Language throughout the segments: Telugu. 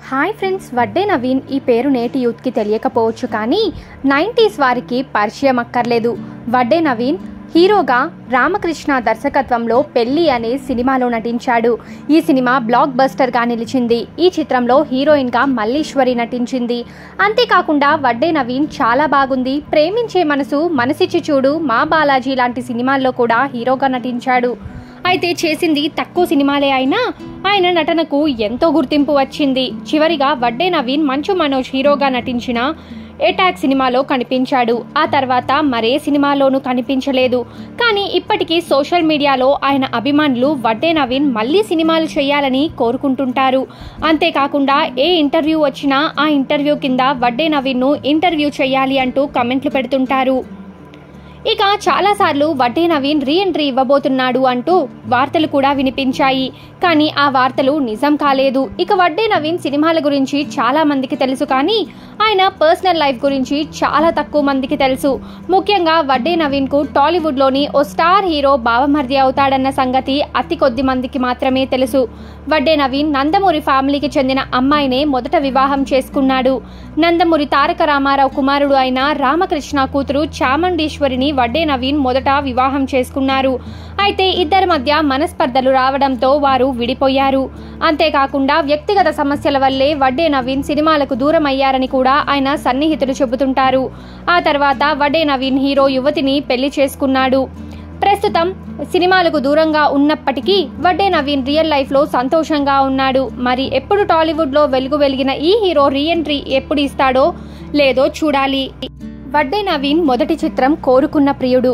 హాయ్ ఫ్రెండ్స్, వడ్డే నవీన్ ఈ పేరు నేటి యూత్కి తెలియకపోవచ్చు, కానీ 90s వారికి పరిచయం అక్కర్లేదు. వడ్డే నవీన్ హీరోగా రామకృష్ణ దర్శకత్వంలో పెళ్లి అనే సినిమాలో నటించాడు. ఈ సినిమా బ్లాక్ బస్టర్గా నిలిచింది. ఈ చిత్రంలో హీరోయిన్గా మల్లీశ్వరి నటించింది. అంతేకాకుండా వడ్డే నవీన్ చాలా బాగుంది, ప్రేమించే మనసు, మనసిచ్చి చూడు, మా బాలాజీ లాంటి సినిమాల్లో కూడా హీరోగా నటించాడు. అయితే చేసింది తక్కువ సినిమాలే అయినా ఆయన నటనకు ఎంతో గుర్తింపు వచ్చింది. చివరిగా వడ్డే నవీన్ మంచు మనోజ్ హీరోగా నటించిన ఎటాక్ సినిమాలో కనిపించాడు. ఆ తర్వాత మరే సినిమాలోనూ కనిపించలేదు. కానీ ఇప్పటికీ సోషల్ మీడియాలో ఆయన అభిమానులు వడ్డే నవీన్ మళ్ళీ సినిమాలు చేయాలని కోరుకుంటుంటారు. అంతేకాకుండా ఏ ఇంటర్వ్యూ వచ్చినా ఆ ఇంటర్వ్యూ కింద వడ్డే నవీన్ను ఇంటర్వ్యూ చేయాలి అంటూ కమెంట్లు పెడుతుంటారు. ఇక చాలాసార్లు వడ్డే నవీన్ రీ ఎంట్రీ ఇవ్వబోతున్నాడు అంటూ వార్తలు కూడా వినిపించాయి. కానీ ఆ వార్తలు నిజం కాలేదు. ఇక వడ్డే నవీన్ సినిమాల గురించి చాలా మందికి తెలుసు, కానీ ఆయన పర్సనల్ లైఫ్ గురించి చాలా తక్కువ మందికి తెలుసు. ముఖ్యంగా వడ్డే నవీన్కు టాలీవుడ్లోని ఓ స్టార్ హీరో బావమర్ది అవుతాడన్న సంగతి అతి కొద్ది మందికి మాత్రమే తెలుసు. వడ్డే నవీన్ నందమూరి ఫ్యామిలీకి చెందిన అమ్మాయినే మొదట వివాహం చేసుకున్నాడు. నందమూరి తారక రామారావు కుమారుడు అయిన రామకృష్ణ కూతురు చాముండేశ్వరిని వడ్డే నవీన్ మొదట వివాహం చేసుకున్నారు. అయితే ఇద్దరి మధ్య మనస్పర్ధలు రావడంతో వారు విడిపోయారు. అంతేకాకుండా వ్యక్తిగత సమస్యల వల్లే వడ్డే నవీన్ సినిమాలకు దూరం అయ్యారని కూడా ఆయన సన్నిహితులు చెబుతుంటారు. ఆ తర్వాత వడ్డే నవీన్ హీరో యువతిని పెళ్లి చేసుకున్నాడు. ప్రస్తుతం సినిమాలకు దూరంగా ఉన్నప్పటికీ వడ్డే నవీన్ రియల్ లైఫ్ లో సంతోషంగా ఉన్నాడు. మరి ఎప్పుడు టాలీవుడ్ లో వెలిగిన ఈ హీరో రీ ఎంట్రీ ఎప్పుడు ఇస్తాడో లేదో చూడాలి. వడ్డే నవీన్ మొదటి చిత్రం కోరుకున్న ప్రియుడు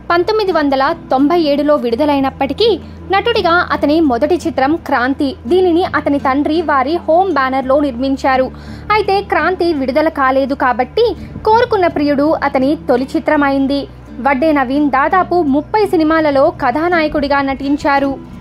1997లో విడుదలైనప్పటికీ నటుడిగా అతని మొదటి చిత్రం క్రాంతి. దీనిని అతని తండ్రి వారి హోమ్ బ్యానర్లో నిర్మించారు. అయితే క్రాంతి విడుదల కాలేదు కాబట్టి కోరుకున్న ప్రియుడు అతని తొలి చిత్రం అయింది. వడ్డే నవీన్ దాదాపు 30 సినిమాలలో కథానాయకుడిగా నటించారు.